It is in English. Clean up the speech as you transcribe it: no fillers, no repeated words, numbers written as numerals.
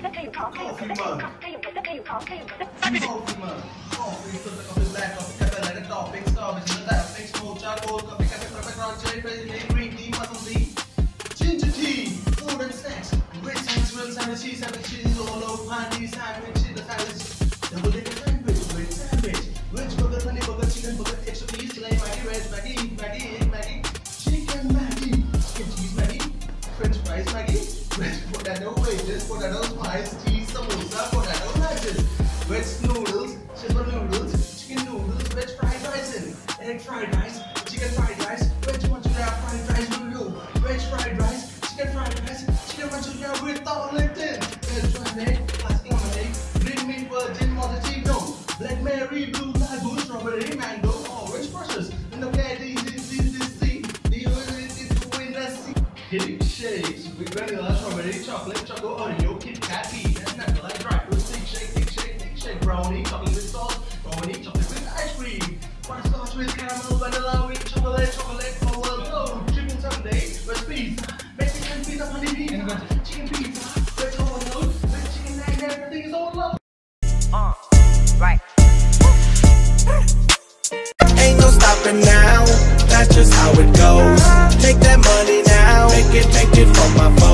Coffee mug. Coffee mug. Coffeeสุดแต่ก็เป็นแรก coffee กาแฟอะไรก็ต่อ fix ต่อไปชิ้นละแต่ fix โมชาโกล coffee กาแฟกระเป๋าเจลเป็นเลกรีนทีมาสดี ginger tea food and snacks great snacks real sandwiches sandwiches all over party sandwiches the sandwich double decker sandwich great sandwich rich burger honey burger chicken burger extra cheese like Maggie veg Maggie chicken Maggie chicken cheese Maggie French fries Maggie veg potato wedges potato spice cheese samosa potato wedges veg noodles simple noodles chicken noodles veg fried rice and egg fried rice chicken fried rice veg manchuria fried rice noodle veg fried rice chicken fried rice chicken manchuria with all Lipton veg fried egg plastic lemonade green mint virgin mozzarella black berry blue lagoon strawberry mango orange brushes and okay this Hitting shakes with vanilla, strawberry, chocolate, choco, Oreo, Kit Kat, tea, and nut like dry fruit, thick shake, brownie, chocolate with sauce, brownie, chocolate with ice cream, butterscotch with caramel, vanilla with chocolate, overload, chicken sundae, with pizza, Mexican pizza, honey pizza, chicken pizza, with overload, with chicken and everything is overload. Right. Ain't no stopping now, that's just how it goes. Take that money now, make it for my phone.